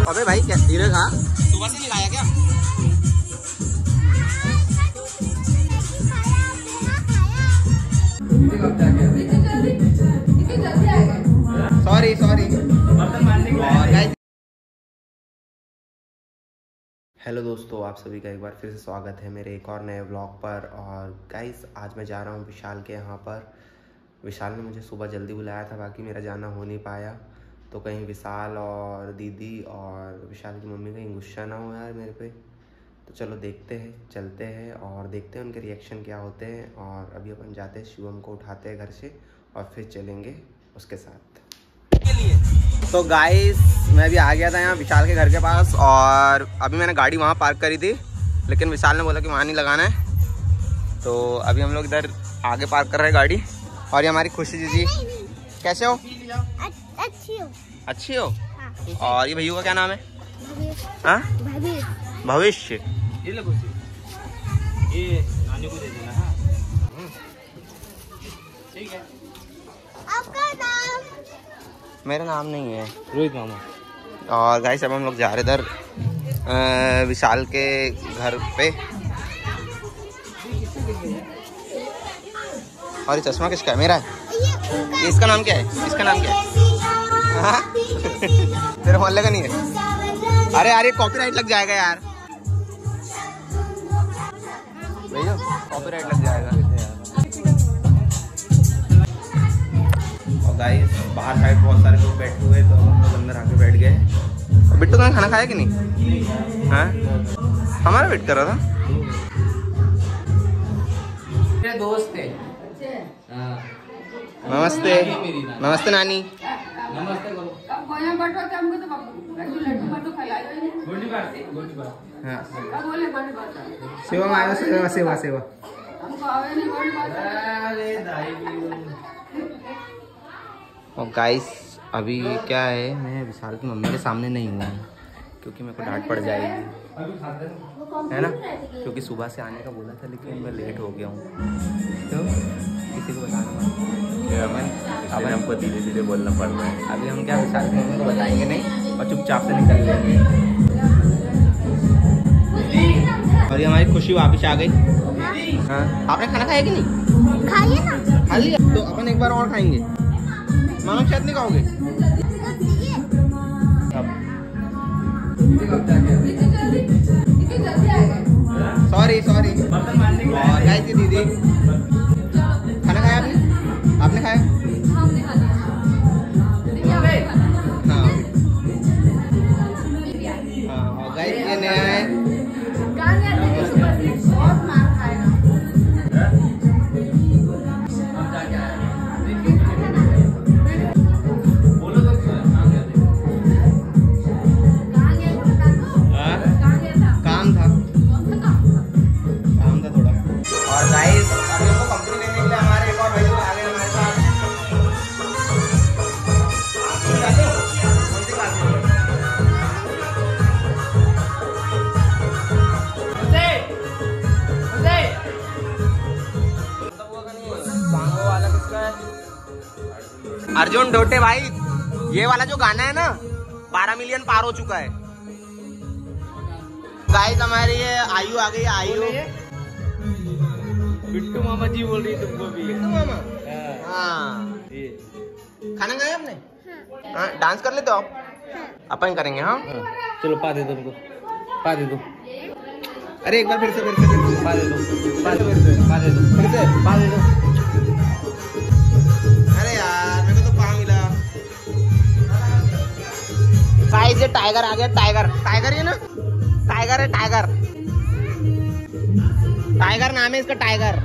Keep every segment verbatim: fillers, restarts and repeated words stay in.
अबे भाई क्या धीरे खा, सुबह से नहीं खाया क्या? Sorry sorry. हेलो दोस्तों, आप सभी का एक बार फिर से स्वागत है मेरे एक और नए व्लॉग पर। और गाइस आज मैं जा रहा हूँ विशाल के यहाँ पर। विशाल ने मुझे सुबह जल्दी बुलाया था, बाकी मेरा जाना हो नहीं पाया। तो कहीं विशाल और दीदी और विशाल की मम्मी कहीं गुस्सा ना हो यार मेरे पे। तो चलो देखते हैं, चलते हैं और देखते हैं उनके रिएक्शन क्या होते हैं। और अभी अपन जाते हैं, शिवम को उठाते हैं घर से और फिर चलेंगे उसके साथ। तो गाइस मैं भी आ गया था यहाँ विशाल के घर के पास और अभी मैंने गाड़ी वहाँ पार्क करी थी, लेकिन विशाल ने बोला कि वहाँ नहीं लगाना है। तो अभी हम लोग इधर आगे पार्क कर रहे हैं गाड़ी। और ये हमारी खुशी दीदी, कैसे हो? अच्छी हो। अच्छी हो? हाँ। और ये भैया का क्या नाम है? हाँ, भविष्य। ये लो खुशी, ये नानी को दे देना। हाँ ठीक है। आपका नाम? मेरा नाम नहीं है, रोहित मामा। और गाइस अब हम लोग जा रहे इधर विशाल के घर पे। और ये चश्मा किसका है? मेरा है। ये इसका नाम क्या है? इसका नाम क्या है? हाँ? तेरे मोहल्ले का नहीं है? अरे यार ये कॉपीराइट लग जाएगा यार, भैया कॉपीराइट लग जाएगा। और गाइस बाहर साइड बहुत सारे लोग बैठे हुए, तो हम लोग अंदर आके बैठ गए। बिट्टू तुमने खाना खाया कि नहीं? हाँ, हमारा वेट कर रहा था। मेरे दोस्त है। नमस्ते नमस्ते नानी। नमस्ते करो। सेवा आया, सेवा सेवा सेवा। और गाइस अभी क्या है, मैं विशाल की मम्मी के सामने नहीं हुआ हूँ क्योंकि मेरे को डांट पड़ जाएगी, है ना? क्योंकि सुबह से आने का बोला था, लेकिन मैं लेट हो गया हूँ। तो किसी को बताना मत, अब हमको धीरे धीरे बोलना पड़ रहा है। अभी हम क्या विशाल की मम्मी को बताएंगे नहीं और चुपचाप से निकल लेंगे। और ये हमारी खुशी वापस आ गई। हाँ, आपने खाना खाया कि नहीं? खा लिया ना। खा लिया? तो अपन एक बार और खाएंगे। मामा शायद नहीं खाओगे? Sorry sorry. और गाइस की दीदी, खाना खाया आपने? आपने खाया? हाँ हाँ। और गाइस ये नया है। अर्जुन ढोटे भाई, ये वाला जो गाना है ना बारह मिलियन पार हो चुका है। गाइस हमारी ये आयु आ गई। आयु बिट्टू मामा जी बोल रही तुमको भी। बिट्टू मामा? हाँ। खाना खाया आपने? हाँ। डांस कर लेते हो आप? अपन करेंगे। हाँ चलो पा दे तुमको, पा दे दो। अरे एक बार फिर से फिर से फिर से पा दे दो, पा दे दो, पा दे दो, फिर से पा दे दो। अरे यार मेरे को तो पा मिला। गाइस ये टाइगर आ गया। टाइगर टाइगर ये ना, टाइगर है, टाइगर टाइगर नाम है इसका, टाइगर।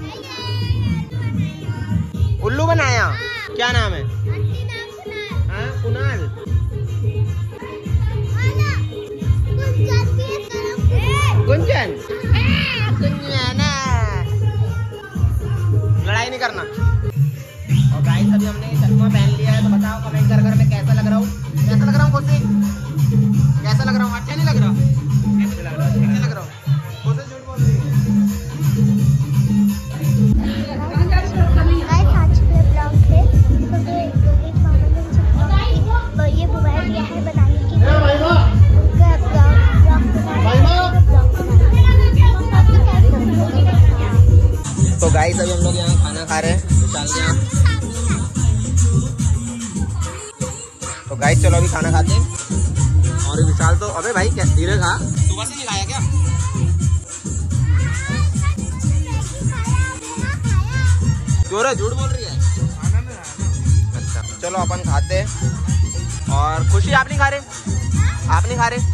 उल्लू बनाया। क्या नाम है? हाँ कुणाल। गुंजन। गुंजन लड़ाई नहीं करना। और गाइस अभी हमने चश्मा पहन लिया है, तो बताओ कमेंट कर कर मैं कैसा लग रहा हूँ? कैसा लग रहा हूँ खुशी? कैसा लग रहा हूँ? अच्छा नहीं लग रहा? कैसा लग रहा है? अच्छा लग रहा हूँ? खुशी झूठ बोल रही है। गाइस आज के ब्लॉग पे डाल दिया। तो गाइस चलो अभी खाना खाते हैं। और विशाल तो अबे भाई क्या धीरे खा, सुबह से नहीं खाया क्या? क्यों रे झूठ बोल रही है? अच्छा चलो अपन खाते हैं। और खुशी आप नहीं खा रहे? आप नहीं खा रहे?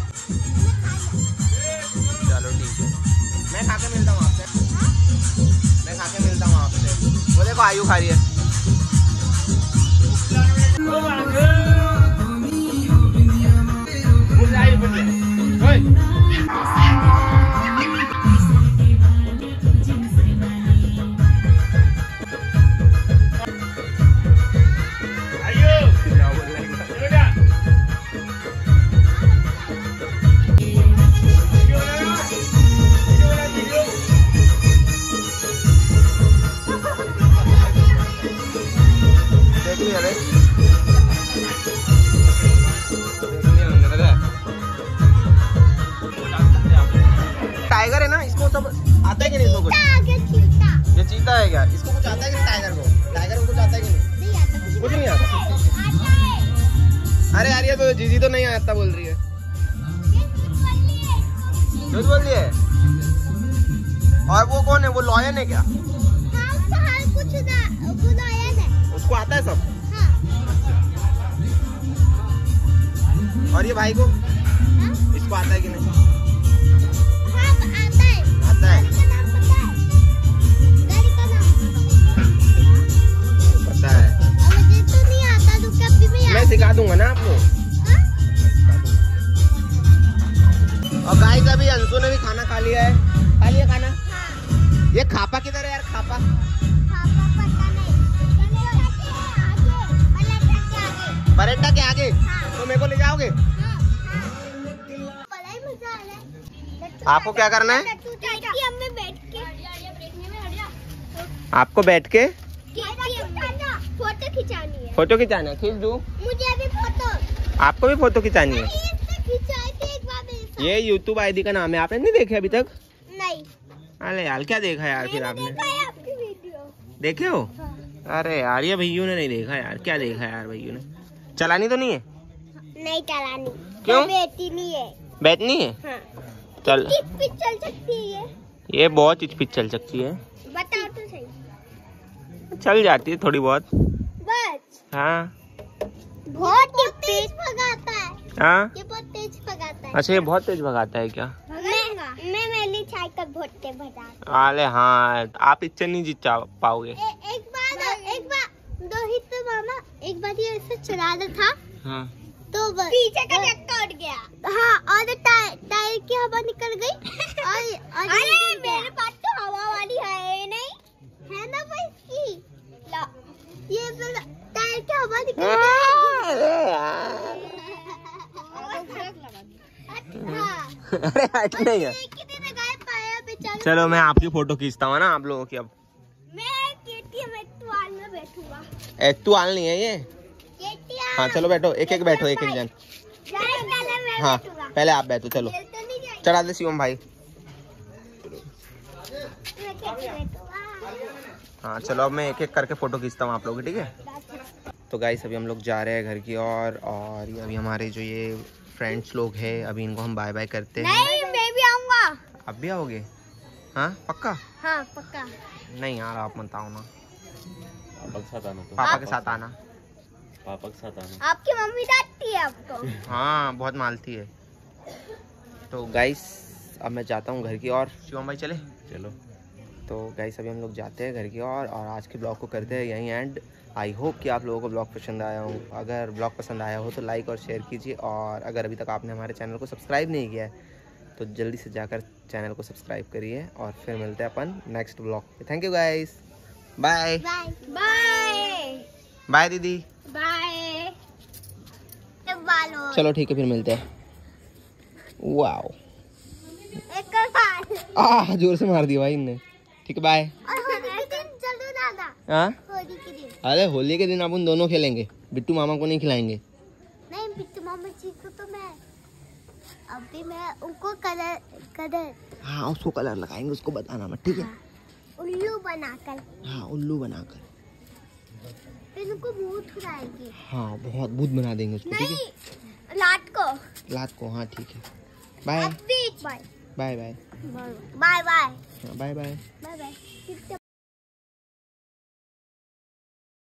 चलो ठीक है, मैं खा के मिलता हूँ आपसे। मैं खा के मिलता हूँ आपसे। वो देखो आयु खा रही है। टाइगर है ना, इसको सब आता है कि नहीं? इसको कुछ चीता। ये चीता है क्या? इसको कुछ आता है कि नहीं? टाइगर को टाइगर को कुछ आता है कि नहीं? नहीं आता, कुछ नहीं आता। अरे यार ये तो जीजी तो नहीं आता बोल रही है। झूठ बोल रही है। और वो कौन है? वो लॉयन है क्या? हाँ, उसको हर कुछ ना, वो लॉयन है। उसको आता है सब? हाँ। और ये भाई को? हाँ? इसको आता है कि नहीं? हाँ, आता है। आता है। गाड़ी का नाम पता है? गाड़ी का नाम पता है। अब मुझे तो नहीं आता, तो कभी भी मैं सिखा दूंगा ना आपको। हाँ? और गाइस अभी अंशु ने भी खाना खा लिया है। खा लिया खाना? हाँ। ये खापा किधर है यार? खापा पापा पता नहीं। आगे, बरेटा के आगे। हाँ। तो मेरे को ले जाओगे? हाँ, हाँ। बड़ा ही मजा आ रहा है। आपको क्या करना है? लट्टू चाचा में बैठ के आपको बैठ के फोटो खिंचानी है। फोटो खिंचाना है। खींच दूं? मुझे भी फोटो। आपको भी फोटो खिंचानी है? खिंचाई थी एक बार मेरे साथ। ये यूट्यूब आईडी का नाम है, आपने नहीं देखे अभी तक? नहीं। अरे यार क्या देखा यार फिर मैंने आपने? देखा है आपकी वीडियो। देखे हो? हाँ। अरे यार ये भैयू ने नहीं देखा यार। क्या देखा यार भैयू ने? चलानी तो नहीं है? नहीं चलानी। क्यों? बैठी नहीं है। बैठनी है? हाँ। चल किस पे चल सकती है ये? ये बहुत इचपिच चल सकती है। बताओ तो सही। चल जाती है थोड़ी बहुत। बस। हाँ बहुत ही तेज भगाता है। हाँ। ये बहुत तेज भगाता है। अच्छा ये बहुत तेज भगाता है क्या? मैं मैं मेरी साइकिल बहुत तेज भगाता अरे हाँ आप इससे नहीं जीत जा पाओगे। है। ए- एक बार एक बार रोहित मामा एक बार ये ऐसे चला रहा था, हाँ तो बस पीछे का चक्का उठ गया। हाँ, और टायर टायर की हवा निकल गई। और, और अरे मेरे पास तो हवा वाली है नहीं, है ना भाई इसकी? ला, ये फिर टायर की हवा निकल गई। अरे हट नहीं है। चलो मैं आपकी फोटो खींचता हूँ ना आप लोगों की। अब मैं केटीएम एक्टुआल में बैठूंगा। एक्टू आल नहीं है ये। केटीएम। हाँ चलो बैठो, एक एक बैठो, एक एक जन। पहले मैं हाँ बैठूंगा। पहले आप बैठो। चलो खेल तो नहीं जाएगी। चढ़ा दे शिवम भाई। मैं कैसे बैठूंगा? हाँ चलो अब मैं एक एक करके फोटो खींचता हूँ आप लोग की, ठीक है? तो गाइस अभी हम लोग जा रहे हैं घर की ओर। और, और ये अभी हमारे जो ये फ्रेंड्स लोग हैं अभी इनको हम बाय बाय करते हैं। नहीं, मैं भी आऊंगा। अब भी आओगे? हाँ पक्का? हाँ पक्का। नहीं यार आप मत आओ ना, पापा के साथ आना तो पापा के साथ आना। पापा के साथ आना। आपकी मम्मी डांटती है आपको। हाँ बहुत मालती है। तो गाइस अब मैं जाता हूँ घर की ओर। शिवम भाई चले? चलो। तो गाइस अभी हम लोग जाते हैं घर की ओर और आज के ब्लॉग को करते हैं यहीं एंड। आई होप कि आप लोगों को ब्लॉग पसंद आया हो। अगर ब्लॉग पसंद आया हो तो लाइक और शेयर कीजिए। और अगर अभी तक आपने हमारे चैनल को सब्सक्राइब नहीं किया है तो जल्दी से जाकर चैनल को सब्सक्राइब करिए। और फिर मिलते हैं अपन नेक्स्ट ब्लॉग पे। Thank you guys, bye bye bye bye दीदी, बाय। बालो चलो ठीक है फिर मिलते हैं। वाओ एक बाल आह जोर से मार दिया भाई इनने। ठीक है बाय। और होली के दिन चलो दादा। हाँ होली के दिन अरे होली के दिन अपन दोनों खेलेंगे, बिट्टू मामा को नहीं खिलाएंगे। नहीं, बिट्टू मामा जी को तो मैं अभी मैं उनको कलर कलर हाँ उसको कलर लगाएंगे, उसको बताना मत, ठीक है? उल्लू बनाकर। हाँ उल्लू बनाकर। इनको भूत खिलाएंगे। हाँ बहुत भूत बना देंगे उसको। ठीक है लात को लात को। हाँ ठीक है। Bye bye bye bye bye bye bye bye bye bye.